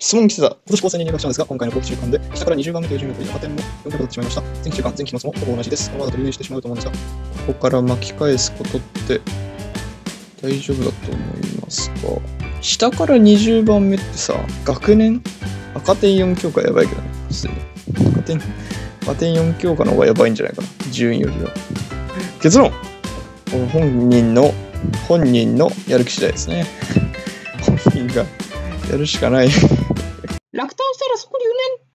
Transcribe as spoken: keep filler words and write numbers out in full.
質問来てた。今年高専に入学したんですが、今回の後期中間で、下からにじゅうばんめという順位を取り、赤点もよんひゃく取ってしまいました。前期中間、前期末もほぼ同じです。このままだと留年してしまうと思うんですが、ここから巻き返すことって大丈夫だと思いますか？下からにじゅうばんめってさ、学年赤点よん教科やばいけどね、普通に。赤点、赤点よん教科の方がやばいんじゃないかな、順位よりは。結論、本人の、本人のやる気次第ですね。本人がやるしかない。 落胆したらそこに埋めん